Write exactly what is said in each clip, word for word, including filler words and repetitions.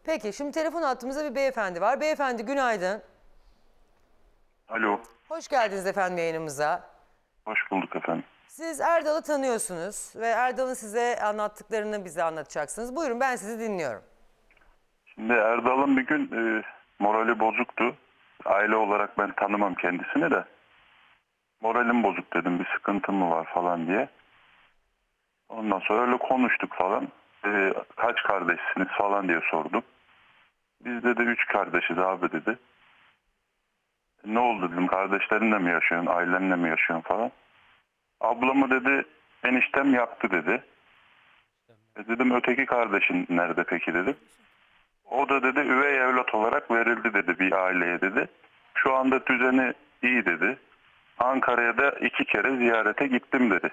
Peki şimdi telefon hattımızda bir beyefendi var. Beyefendi günaydın. Alo. Hoş geldiniz efendim yayınımıza. Hoş bulduk efendim. Siz Erdal'ı tanıyorsunuz ve Erdal'ın size anlattıklarını bize anlatacaksınız. Buyurun ben sizi dinliyorum. Şimdi Erdal'ın bir gün e, morali bozuktu. Aile olarak ben tanımam kendisini de. Moralim bozuk dedim, bir sıkıntı mı var falan diye. Ondan sonra öyle konuştuk falan. E, kaç kardeşsiniz falan diye sordum. Biz dedi üç kardeşiz abi dedi. Ne oldu dedim, kardeşlerinle mi yaşıyorsun, ailenle mi yaşıyorsun falan. Ablamı dedi eniştem yaktı dedi. E dedim öteki kardeşin nerede peki dedim. O da dedi üvey evlat olarak verildi dedi bir aileye dedi. Şu anda düzeni iyi dedi. Ankara'ya da iki kere ziyarete gittim dedi.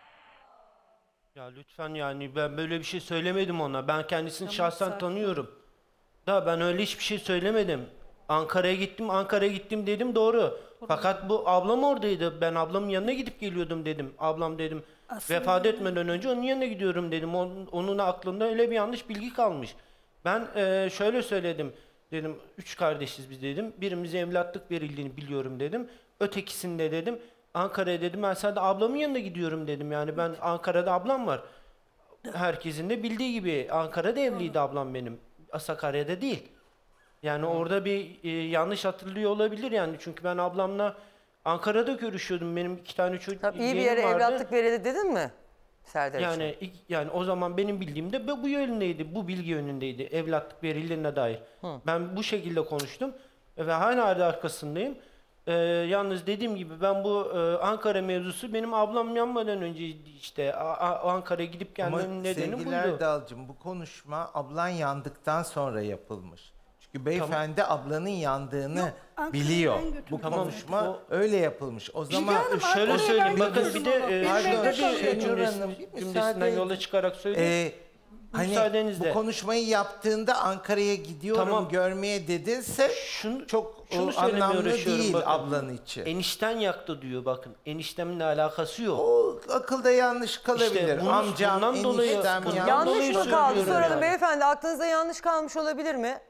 Ya lütfen yani ben böyle bir şey söylemedim ona. Ben kendisini şahsen tanıyorum. Da ben öyle hiçbir şey söylemedim. Ankara'ya gittim, Ankara'ya gittim dedim doğru. Fakat bu ablam oradaydı. Ben ablamın yanına gidip geliyordum dedim. Ablam dedim Aslında vefat etmeden önce onun yanına gidiyorum dedim. Onun, onun aklında öyle bir yanlış bilgi kalmış. Ben e, şöyle söyledim. Dedim üç kardeşiz biz dedim. Birimize evlatlık verildiğini biliyorum dedim. Ötekisinde dedim Ankara'ya dedim ben sadece ablamın yanına gidiyorum dedim. Yani ben Ankara'da ablam var. Herkesin de bildiği gibi Ankara'da evliydi ablam benim. Sakarya'da değil. Yani orada bir e, yanlış hatırlıyor olabilir yani. Çünkü ben ablamla Ankara'da görüşüyordum. Benim iki tane çocuk Tabii iyi bir yere vardı. evlatlık verildi dedin mi Serdar için? Yani ilk- yani o zaman benim bildiğimde bu bu yönündeydi. Bu bilgi yönündeydi. Evlatlık verildiğine dair. Hı. Ben bu şekilde konuştum ve hala da arkasındayım. Ee, yalnız dediğim gibi ben bu e, Ankara mevzusu benim ablam yanmadan önce işte A- A- Ankara'ya gidip Ama gelmemin nedeni sevgili buydu. Erdal'cığım bu konuşma ablan yandıktan sonra yapılmış. Çünkü beyefendi ablanın yandığını Yok, Ankara'ya biliyor. ben götürdüm. Bu Tamam, konuşma o- öyle yapılmış. O zaman Hanım, Şöyle Ankara'ya söyleyeyim ben bakın bir de götürdüm e, onu. Pardon, şurada bir Şenur e, cümlesi- Hanım, bir cümlesinden müsaade yola edin. çıkarak söyleyeyim. Ee, hani Müsaadenizle. bu konuşmayı yaptığında Ankara'ya gidiyorum Tamam. görmeye dedinse Şunu, çok şunu o, söylemeye anlamlı uğraşıyorum değil bakın. ablan için. Enişten yaktı diyor bakın. Enişteminle alakası yok. O akılda yanlış kalabilir. bunu- Amcam, bundan dolayı- eniştem bundan yanlış. Yanlış dolayı mı kaldı söylüyorum soralım yani. beyefendi, aklınızda yanlış kalmış olabilir mi?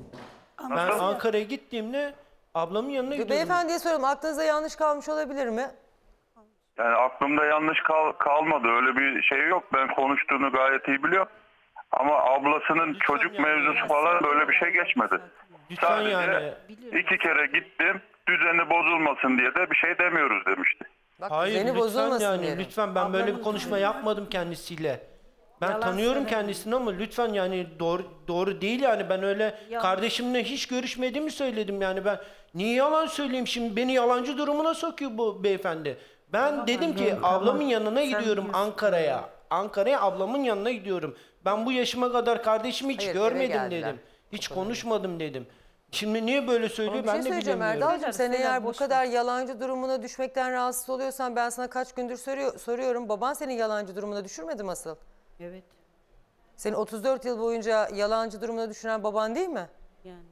Ben Ankara'ya gittiğimde ablamın yanına gidiyordum. Beyefendiye soralım, aklınızda yanlış kalmış olabilir mi? Yani aklımda yanlış kal- kalmadı, öyle bir şey yok. Ben konuştuğunu gayet iyi biliyorum. Ama ablasının Lütfen çocuk yani. mevzusu falan böyle bir şey geçmedi. Lütfen Sadece yani. iki kere gittim, düzeni bozulmasın diye de bir şey demiyoruz demişti. Bak Hayır düzeni lütfen bozulmasın yani diyelim. lütfen ben böyle bir Ablamın konuşma düzeni- yapmadım kendisiyle. Ben Yalan tanıyorum söyleme. kendisini ama lütfen yani doğru doğru değil yani ben öyle Yalan. kardeşimle hiç görüşmediğimi söyledim yani ben niye yalan söyleyeyim şimdi beni yalancı durumuna sokuyor bu beyefendi. Ben dedim ki ablamın yanına gidiyorum Ankara'ya. Ankara'ya ablamın yanına gidiyorum. Ben bu yaşıma kadar kardeşimi hiç Hayır, eve görmedim geldiler. dedim. Hiç konuşmadım dedim. Şimdi niye böyle söylüyor Ama bir şey ben de söyleyeceğim bilemiyorum. Erdal'cığım, sen Söyler, eğer bu boş kadar yalancı durumuna düşmekten rahatsız oluyorsan ben sana kaç gündür soruyor, soruyorum. Baban senin yalancı durumuna düşürmedi mi asıl? Evet Seni otuz dört yıl boyunca yalancı durumuna düşüren baban değil mi? yani.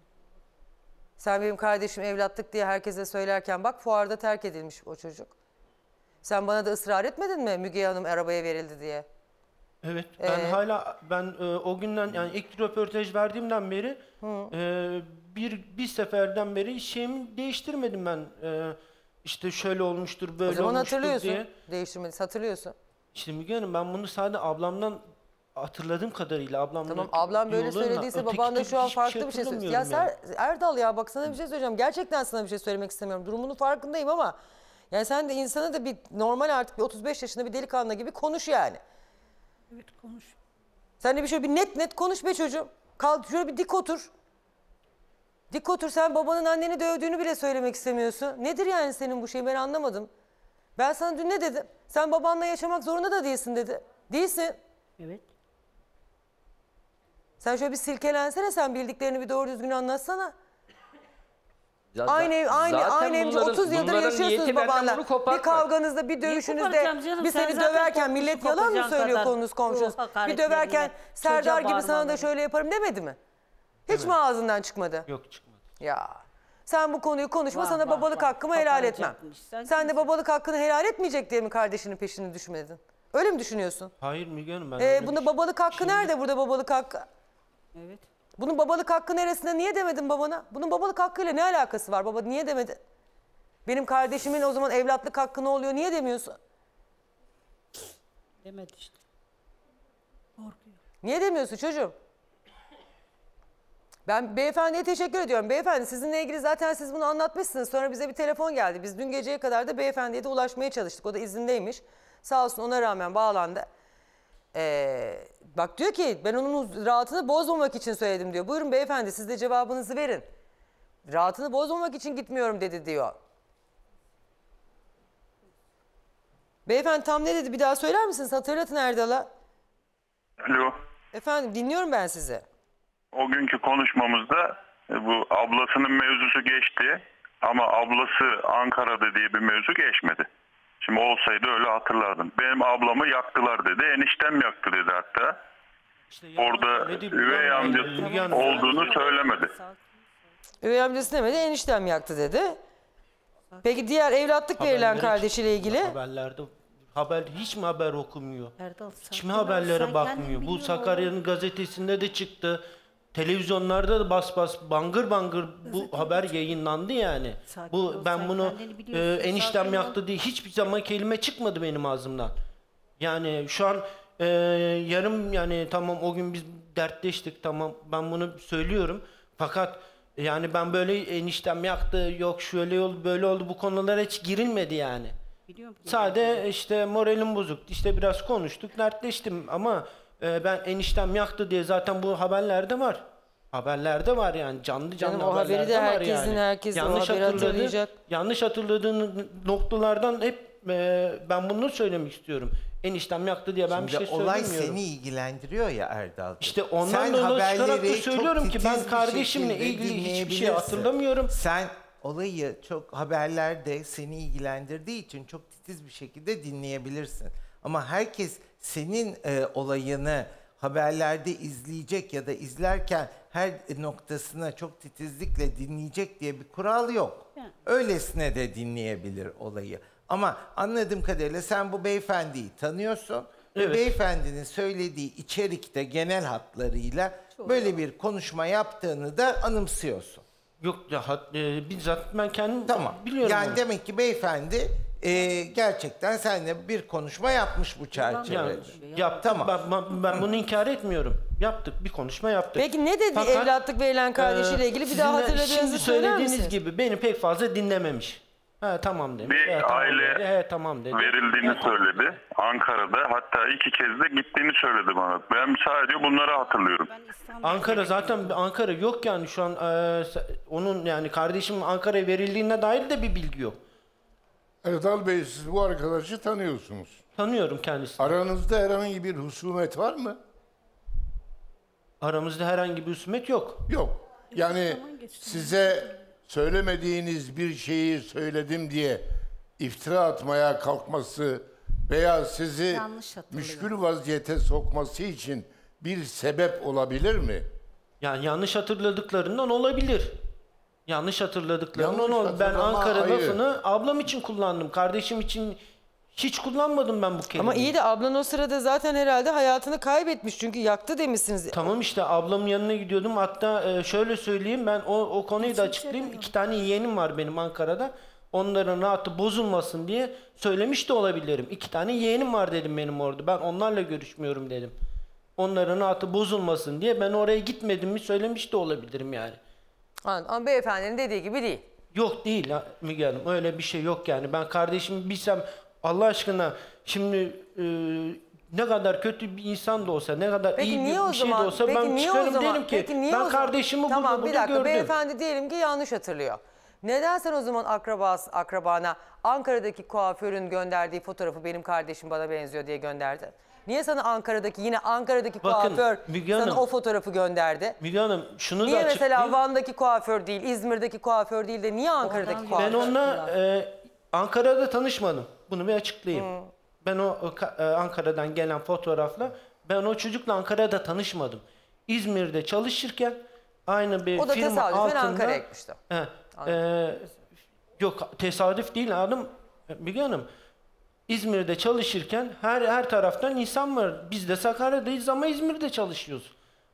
Sen benim kardeşim evlatlık diye herkese söylerken bak fuarda terk edilmiş o çocuk. Sen bana da ısrar etmedin mi Müge Hanım arabaya verildi diye? Evet, ben Ee? hala ben e, o günden yani ilk röportaj verdiğimden beri e, bir bir seferden beri şeyimi değiştirmedim ben. E, işte şöyle olmuştur, böyle O zaman olmuştur hatırlıyorsun. diye. Değiştirmediyse hatırlıyorsun. İşte Müge Hanım ben bunu sadece ablamdan hatırladığım kadarıyla ablamla Tamam ablam böyle yollarla- söylediyse öteki baban da türlü şu an hiçbir farklı bir şey söylüyor. Ya hatırlamıyorum Ser, Erdal ya bak sana bir şey söyleyeceğim. Gerçekten sana bir şey söylemek istemiyorum. Durumunun farkındayım ama yani sen de insana da bir normal artık bir otuz beş yaşında bir delikanlı gibi konuş yani. Evet konuş. Sen de bir şöyle bir net net konuş be çocuğum. Kal şöyle bir dik otur. Dik otur, sen babanın anneni dövdüğünü bile söylemek istemiyorsun. Nedir yani senin bu şey, ben anlamadım. Ben sana dün ne dedim? Sen babanla yaşamak zorunda da değilsin dedi. Değilsin. Evet. Sen şöyle bir silkelensene, sen bildiklerini bir doğru düzgün anlatsana. Ya Aynı ev, za- aynı zaten aynı evde bunların- otuz yıldır bunların yaşıyorsunuz niyeti benden babanla. bunu Bir kopartmak. kavganızda, bir dövüşünüzde, koparacağım canım? bir Sen seni zaten döverken korkmuş millet yalan mı kopacağın söylüyor kadar. konunuz komşunuz? Bu Bir hakaretlerine, döverken Serdar çocuğa gibi sana da bağırmaları. şöyle yaparım demedi mi? Hiç mi ağzından çıkmadı? Yok çıkmadı. Ya sen bu konuyu konuşma, Vah, sana vah, babalık vah. hakkımı helal etmem. Kapanacakmış. Sen Sen de kimsin? babalık hakkını helal etmeyecek diye mi kardeşinin peşini düşmedin? Öyle mi düşünüyorsun? Hayır Müge Hanım ben Ee, öyle bunda bir- babalık hakkı Şimdi- nerede burada babalık hakkı? Evet. Bunun babalık hakkı neresinde? Niye demedin babana? Bunun babalık hakkıyla ne alakası var baba? Niye demedin? Benim kardeşimin o zaman evlatlık hakkı ne oluyor? Niye demiyorsun? Demedi işte. Korkuyor. Niye demiyorsun çocuğum? Ben beyefendiye teşekkür ediyorum. Beyefendi sizinle ilgili zaten siz bunu anlatmışsınız. Sonra bize bir telefon geldi. Biz dün geceye kadar da beyefendiye de ulaşmaya çalıştık. O da izindeymiş. Sağ olsun ona rağmen bağlandı. Ee, bak diyor ki ben onun rahatını bozmamak için söyledim diyor. Buyurun beyefendi siz de cevabınızı verin. Rahatını bozmamak için gitmiyorum dedi diyor. Beyefendi tam ne dedi bir daha söyler misiniz? Hatırlatın Erdal'a. Alo. Efendim dinliyorum ben sizi. O günkü konuşmamızda e, bu ablasının mevzusu geçti ama ablası Ankara'da diye bir mevzu geçmedi. Şimdi olsaydı öyle hatırlardım. Benim ablamı yaktılar dedi. Eniştem yaktı dedi hatta. İşte yalan Orada söyledi, üvey yalan amcası söyledi, yalan olduğunu söylemedi. Üvey amcası demedi eniştem yaktı dedi. Peki diğer evlatlık verilen Haberlere kardeşiyle çıktı. ilgili? Haberlerde haber hiç mi haber okumuyor? Erdal, Hiç sakin mi ol, haberlere sen bakmıyor? kendin Bu biliyorsun Sakarya'nın gazetesinde de çıktı. Televizyonlarda da bas bas bangır bangır bu haber yayınlandı yani. Sakin Bu ol, ben sen bunu kendini e, biliyorsun, eniştem sakin ol. yaktı diye hiçbir zaman kelime çıkmadı benim ağzımdan. Yani şu an e, yarım yani tamam o gün biz dertleştik tamam ben bunu söylüyorum. Fakat yani ben böyle eniştem yaktı yok şöyle oldu böyle oldu bu konulara hiç girilmedi yani. Biliyorum ki. Sade işte moralim bozuk. İşte biraz konuştuk, dertleştim ama e, ben eniştem yaktı diye zaten bu haberlerde var. Haberlerde var yani canlı canlı Canım, o haberi de haberlerde var herkesin, yani. herkes o yanlış haberi hatırladığı, hatırlayacak. yanlış hatırladığın noktalardan hep e, ben bunu söylemek istiyorum. Eniştem yaktı diye ben bir Şimdi şey olay söylemiyorum. seni ilgilendiriyor ya Erdal. İşte ondan dolayı çıkarak da söylüyorum ki ben kardeşimle ilgili hiçbir şey hatırlamıyorum. Sen olayı çok haberlerde seni ilgilendirdiği için çok titiz bir şekilde dinleyebilirsin. Ama herkes senin e, olayını haberlerde izleyecek ya da izlerken her noktasına çok titizlikle dinleyecek diye bir kural yok. Yani. Öylesine de dinleyebilir olayı. Ama anladığım kadarıyla sen bu beyefendiyi tanıyorsun. Ve Evet. beyefendinin söylediği içerikte genel hatlarıyla böyle bir konuşma yaptığını da anımsıyorsun. Yok ya hat- e, bizzat ben kendim Tamam. biliyorum. Yani onu. demek ki beyefendi e, gerçekten seninle bir konuşma yapmış bu çerçevede. Yani yaptık. Tamam. Ben, ben, ben bunu inkar etmiyorum. Yaptık. Bir konuşma yaptık. Peki ne dedi Fakat, evlatlık verilen kardeşiyle e, ilgili bir sizin daha de hatırladığınızı şimdi söyler söylediğiniz misiniz? gibi beni pek fazla dinlememiş. He tamam demiş. Bir He, tamam aile dedi. He tamam dedi. verildiğini He, tamam söyledi. dedi. Ankara'da hatta iki kez de gittiğini söyledi bana. Ben sadece bunları hatırlıyorum. Ben İstanbul'da Ankara zaten Ankara yok yani şu an e, se- onun yani kardeşim Ankara'ya verildiğine dair de bir bilgi yok. Erdal Bey siz bu arkadaşı tanıyorsunuz. Tanıyorum kendisini. Aranızda herhangi bir husumet var mı? Aramızda herhangi bir husumet yok. Yok. Yani zaman geçti. size söylemediğiniz bir şeyi söyledim diye iftira atmaya kalkması veya sizi Yanlış hatırlıyor. müşkül vaziyete sokması için bir sebep olabilir mi? Yani yanlış hatırladıklarından olabilir. Yanlış hatırladıklarından Yanlış olabilir. Ben hatırlama Ankara ayrı. lafını ablam için kullandım. Kardeşim için hiç kullanmadım ben bu kelimeyi. Ama iyi de ablan o sırada zaten herhalde hayatını kaybetmiş. Çünkü yaktı demişsiniz. Tamam işte ablamın yanına gidiyordum. Hatta e, şöyle söyleyeyim ben o, o konuyu da açıklayayım. İki tane yeğenim var benim Ankara'da. Onların rahatı bozulmasın diye söylemiş de olabilirim. İki tane yeğenim var dedim benim orada. Ben onlarla görüşmüyorum dedim. Onların rahatı bozulmasın diye ben oraya gitmedim mi söylemiş de olabilirim yani. Anladım. Ama beyefendinin dediği gibi değil. Yok değil ha Müge Hanım. Öyle bir şey yok yani. Ben kardeşimi bilsem Allah aşkına şimdi e, ne kadar kötü bir insan da olsa, ne kadar Peki iyi niye bir, o bir şey de zaman? olsa Peki ben niye o çıkarım zaman? derim ki Peki niye o ben zaman? kardeşimi Tamam, burada bir burada dakika. gördüm. Beyefendi diyelim ki yanlış hatırlıyor. Neden sen o zaman akrabası, akrabana Ankara'daki kuaförün gönderdiği fotoğrafı benim kardeşim bana benziyor diye gönderdi? Niye sana Ankara'daki yine Ankara'daki Bakın, kuaför Müge sana Hanım, o fotoğrafı gönderdi? Müge Hanım şunu Niye da mesela açıklayayım. Van'daki kuaför değil, İzmir'deki kuaför değil de niye Ankara'daki Oradan kuaför? Ben onunla e, Ankara'da tanışmadım. Bunu bir açıklayayım. Ben o o ka- e, Ankara'dan gelen fotoğrafla ben o çocukla Ankara'da tanışmadım. İzmir'de çalışırken aynı bir O da firma tesadüfen altında. Ankara'ya gitmişti. He, e, yok tesadüf değil adım Müge Hanım. İzmir'de çalışırken her her taraftan insan var. Biz de Sakarya'dayız ama İzmir'de çalışıyoruz.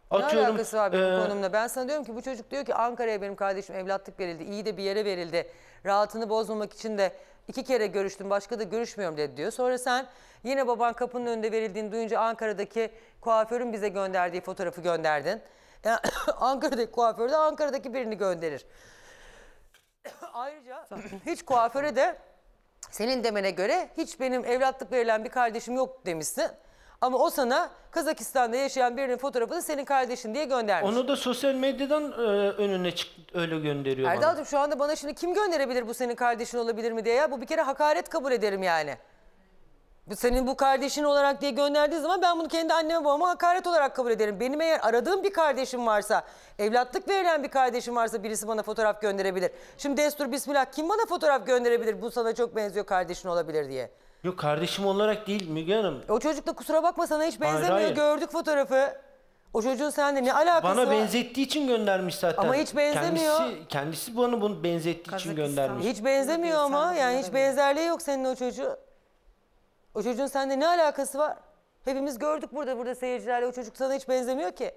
Ne Atıyorum, alakası var benim e, konumla? Ben sana diyorum ki bu çocuk diyor ki Ankara'ya benim kardeşim evlatlık verildi. İyi de bir yere verildi. Rahatını bozmamak için de iki kere görüştüm başka da görüşmüyorum dedi diyor. Sonra sen yine baban kapının önünde verildiğini duyunca Ankara'daki kuaförün bize gönderdiği fotoğrafı gönderdin. Yani Ankara'daki kuaför de Ankara'daki birini gönderir. Ayrıca hiç kuaföre de senin demene göre hiç benim evlatlık verilen bir kardeşim yok demişsin. Ama o sana Kazakistan'da yaşayan birinin fotoğrafını senin kardeşin diye göndermiş. Onu da sosyal medyadan e, önüne çık öyle gönderiyor bana. Erdal'cığım şu anda bana şimdi kim gönderebilir bu senin kardeşin olabilir mi diye ya? Bu bir kere hakaret kabul ederim yani. Bu senin bu kardeşin olarak diye gönderdiği zaman ben bunu kendi anneme babama hakaret olarak kabul ederim. Benim eğer aradığım bir kardeşim varsa, evlatlık verilen bir kardeşim varsa birisi bana fotoğraf gönderebilir. Şimdi destur bismillah kim bana fotoğraf gönderebilir bu sana çok benziyor kardeşin olabilir diye. Yok kardeşim olarak değil Müge Hanım. O çocuk da kusura bakma sana hiç benzemiyor. Hayır, hayır. Gördük fotoğrafı. O çocuğun sende ne alakası Bana var? benzettiği için göndermiş zaten. Ama hiç benzemiyor. Kendisi, kendisi bana bunu benzettiği için Kazakistan. göndermiş. Hiç benzemiyor ama İnsanlar yani hiç bunlara benzerliği yok senin o çocuğu. O çocuğun sende ne alakası var? Hepimiz gördük burada burada seyircilerle o çocuk sana hiç benzemiyor ki.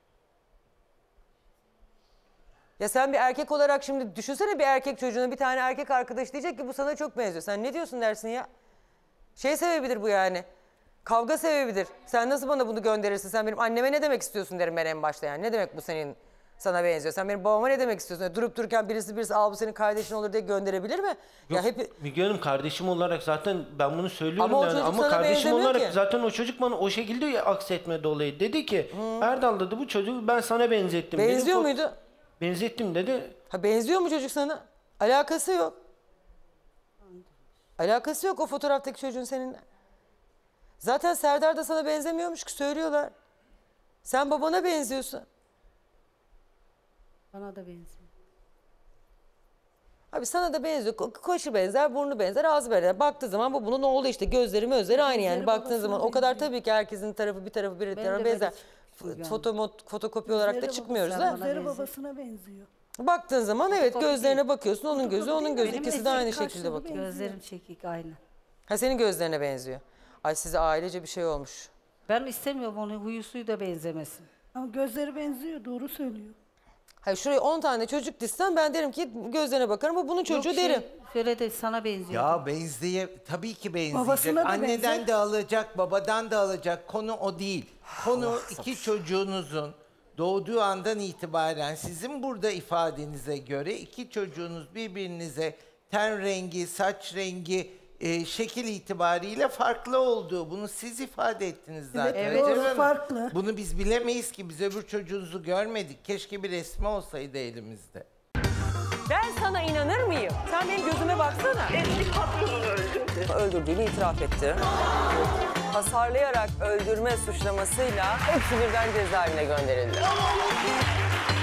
Ya sen bir erkek olarak şimdi düşünsene bir erkek çocuğuna bir tane erkek arkadaş diyecek ki bu sana çok benziyor. Sen ne diyorsun dersin ya? Şey sebebidir bu yani. Kavga sebebidir. Sen nasıl bana bunu gönderirsin? Sen benim anneme ne demek istiyorsun derim ben en başta yani. Ne demek bu senin sana benziyor? Sen benim babama ne demek istiyorsun? Durup dururken birisi birisi al bu senin kardeşin olur diye gönderebilir mi? Yok, Ya hep Müge Hanım kardeşim olarak zaten ben bunu söylüyorum Ama o yani. çocuk Ama sana kardeşim benzemiyor olarak ki. zaten o çocuk bana o şekilde aksetme dolayı dedi ki Erdal dedi bu çocuğu ben sana benzettim. dedi. benziyor Fo- muydu? Benzettim dedi. Ha benziyor mu çocuk sana? Alakası yok. Alakası yok o fotoğraftaki çocuğun seninle. Zaten Serdar da sana benzemiyormuş ki söylüyorlar. Sen babana benziyorsun. Bana da benziyor. Abi sana da benziyor. Ko- Kaşı benzer, burnu benzer, ağzı benzer. Baktığı zaman bu bunun oğlu işte. Gözleri gözleri aynı yani. Gözleri Baktığın babasına zaman o kadar benziyor. tabii ki herkesin tarafı bir tarafı bir Ben tarafı de benzer. böyle F- yani. Foto, mot- fotokopi olarak da Gözleri çıkmıyoruz babasına da. bana Gözleri benziyor. babasına benziyor. Baktığın zaman evet Fotokopi gözlerine değil. bakıyorsun. Onun gözü, onun gözü. Benim İkisi de de aynı kaşları şekilde bakıyor. benziyor. Gözlerim çekik aynı. Ha senin gözlerine benziyor. Ay size ailece bir şey olmuş. Ben istemiyorum onun huyu suyu da benzemesin. Ama gözleri benziyor, doğru söylüyor. Hayır şuraya on tane çocuk dizsem ben derim ki gözlerine bakarım bu bunun çocuğu Yok şey, derim. Şöyle de sana benziyor. Ya benzeye tabii ki benzeyecek. Babasına da Anneden benzer. de alacak, babadan da alacak. Konu o değil. Konu iki çocuğunuzun doğduğu andan itibaren sizin burada ifadenize göre iki çocuğunuz birbirinize ten rengi, saç rengi, e, şekil itibariyle farklı olduğu. Bunu siz ifade ettiniz zaten. Evet, Recep doğru, Hanım. farklı. Bunu biz bilemeyiz ki. Biz öbür çocuğunuzu görmedik. Keşke bir resmi olsaydı elimizde. Ben sana inanır mıyım? Sen benim gözüme baksana. Eski patronunu öldürdü. Öldürdüğünü itiraf etti. Hasarlayarak öldürme suçlamasıyla hepsi birden cezaevine gönderildi.